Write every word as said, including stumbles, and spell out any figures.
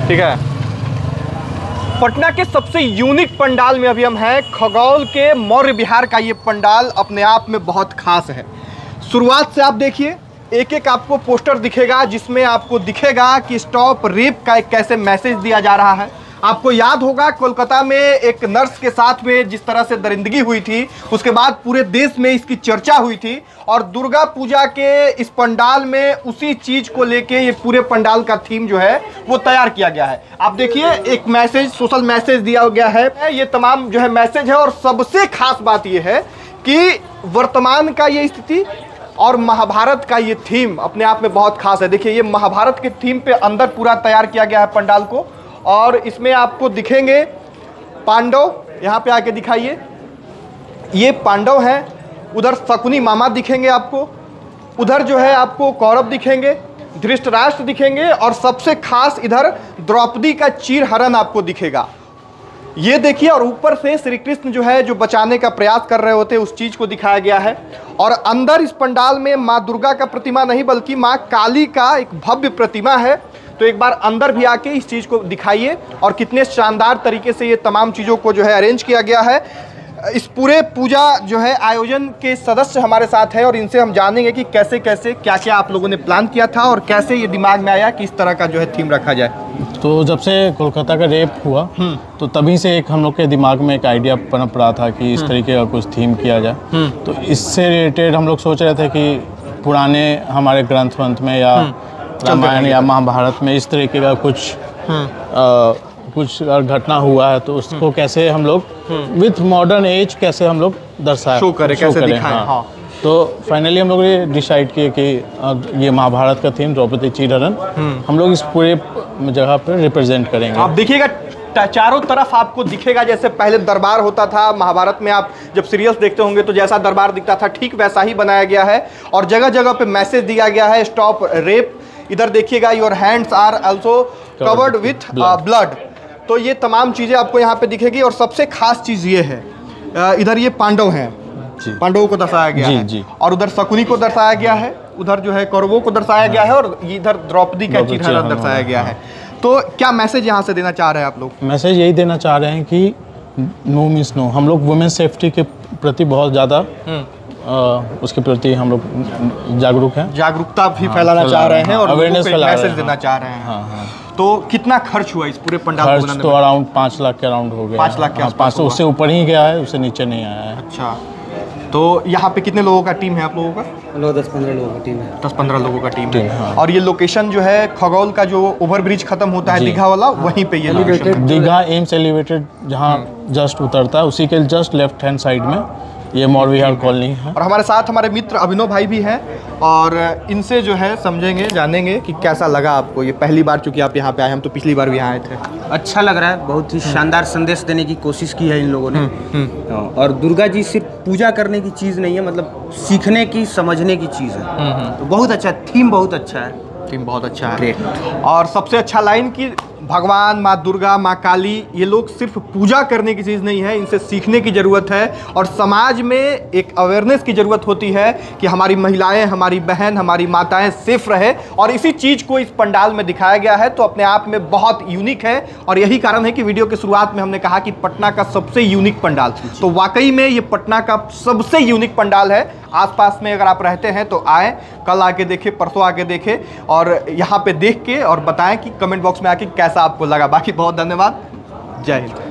ठीक है। पटना के सबसे यूनिक पंडाल में अभी हम हैं। खगौल के मौर्य विहार का ये पंडाल अपने आप में बहुत खास है। शुरुआत से आप देखिए, एक एक आपको पोस्टर दिखेगा जिसमें आपको दिखेगा कि स्टॉप रेप का एक कैसे मैसेज दिया जा रहा है। आपको याद होगा कोलकाता में एक नर्स के साथ में जिस तरह से दरिंदगी हुई थी, उसके बाद पूरे देश में इसकी चर्चा हुई थी और दुर्गा पूजा के इस पंडाल में उसी चीज को लेके ये पूरे पंडाल का थीम जो है वो तैयार किया गया है। आप देखिए, एक मैसेज, सोशल मैसेज दिया गया है। ये तमाम जो है मैसेज है और सबसे खास बात ये है कि वर्तमान का ये स्थिति और महाभारत का ये थीम अपने आप में बहुत खास है। देखिए, ये महाभारत के थीम पे अंदर पूरा तैयार किया गया है पंडाल को और इसमें आपको दिखेंगे पांडव। यहाँ पे आके दिखाइए, ये पांडव हैं। उधर शकुनी मामा दिखेंगे आपको, उधर जो है आपको कौरव दिखेंगे, धृतराष्ट्र दिखेंगे और सबसे खास इधर द्रौपदी का चीरहरण आपको दिखेगा। ये देखिए, और ऊपर से श्री कृष्ण जो है जो बचाने का प्रयास कर रहे होते हैं उस चीज़ को दिखाया गया है। और अंदर इस पंडाल में माँ दुर्गा का प्रतिमा नहीं बल्कि माँ काली का एक भव्य प्रतिमा है। तो एक बार अंदर भी आके इस चीज़ को दिखाइए और कितने शानदार तरीके से ये तमाम चीज़ों को जो है अरेंज किया गया है। इस पूरे पूजा जो है आयोजन के सदस्य हमारे साथ हैं और इनसे हम जानेंगे कि कैसे कैसे क्या क्या आप लोगों ने प्लान किया था और कैसे ये दिमाग में आया कि इस तरह का जो है थीम रखा जाए। तो जब से कोलकाता का रेप हुआ तो तभी से एक हम लोग के दिमाग में एक आइडिया पनप रहा था कि इस तरीके का कुछ थीम किया जाए। तो इससे रिलेटेड हम लोग सोच रहे थे कि पुराने हमारे ग्रंथ वंथ में या रामायण या महाभारत में इस तरीके का कुछ आ, कुछ घटना हुआ है तो उसको कैसे हम लोग विथ मॉडर्न एज कैसे हम लोग दर्शाएं, शो करें, कैसे दिखाएं। हाँ। हाँ। तो फाइनली हम लोग ने डिसाइड किए कि ये महाभारत का थीम द्रौपदी चीरहरण हम लोग इस पूरे जगह पर रिप्रेजेंट करेंगे। आप देखिएगा चारों तरफ आपको दिखेगा, जैसे पहले दरबार होता था महाभारत में, आप जब सीरियल्स देखते होंगे तो जैसा दरबार दिखता था ठीक वैसा ही बनाया गया है और जगह जगह पे मैसेज दिया गया है, स्टॉप रेप। इधर देखिएगा, your hands are also covered with blood. तो ये तमाम चीज़ें आपको यहाँ पे दिखेगी और सबसे खास चीज़ ये है, इधर ये पांडव हैं, पांडवों को दर्शाया गया जी, है जी। और उधर शकुनी को दर्शाया गया है, उधर जो है कौरवों को दर्शाया गया है और इधर द्रौपदी का चीरहरण दर्शाया गया है। तो क्या मैसेज यहाँ से देना चाह रहे हैं आप लोग? मैसेज यही देना चाह रहे हैं कि नो मीन्स नो। हम लोग वुमेन सेफ्टी के प्रति बहुत ज़्यादा उसके प्रति हम लोग जागरूक हैं, जागरूकता भी फैलाना चाह रहे हैं और अवेयरनेस मैसेज देना चाह रहे हैं। हाँ हाँ। तो कितना खर्च हुआ इस पूरे पंडाल को बनाने में? तो अराउंड पाँच लाख के अराउंड हो गया। पाँच लाख के आसपास? पाँच सौ उससे ऊपर ही गया है, उससे नीचे नहीं आया है। अच्छा, तो यहाँ पे कितने लोगों का टीम है आप लोगों का? लोग दस पंद्रह लोगों का टीम है। दस पंद्रह लोगों का टीम है। हाँ। और ये लोकेशन जो है खगौल का जो ओवरब्रिज खत्म होता है दीघा वाला, वहीं पे ये लोकेशन, दीघा एम्स एलिवेटेड जहाँ जस्ट उतरता है उसी के जस्ट लेफ्ट हैंड साइड में ये मौर्य विहार कॉलोनी है। और हमारे साथ हमारे मित्र अभिनव भाई भी हैं और इनसे जो है समझेंगे, जानेंगे कि कैसा लगा आपको। ये पहली बार चूंकि आप यहाँ पे आए, हम तो पिछली बार भी यहाँ आए थे। अच्छा लग रहा है, बहुत ही शानदार संदेश देने की कोशिश की है इन लोगों ने। और दुर्गा जी सिर्फ पूजा करने की चीज़ नहीं है, मतलब सीखने की, समझने की चीज़ है। तो बहुत अच्छा थीम, बहुत अच्छा है थीम, बहुत अच्छा है। और सबसे अच्छा लाइन की भगवान, माँ दुर्गा, माँ काली, ये लोग सिर्फ पूजा करने की चीज़ नहीं है, इनसे सीखने की ज़रूरत है और समाज में एक अवेयरनेस की ज़रूरत होती है कि हमारी महिलाएं, हमारी बहन, हमारी माताएं सेफ रहे और इसी चीज़ को इस पंडाल में दिखाया गया है। तो अपने आप में बहुत यूनिक है और यही कारण है कि वीडियो के शुरुआत में हमने कहा कि पटना का सबसे यूनिक पंडाल। तो वाकई में ये पटना का सबसे यूनिक पंडाल है। आसपास में अगर आप रहते हैं तो आए, कल आके देखें, परसों आके देखें और यहाँ पे देख के और बताएं कि कमेंट बॉक्स में आके कैसा आपको लगा। बाकी बहुत धन्यवाद, जय हिंद।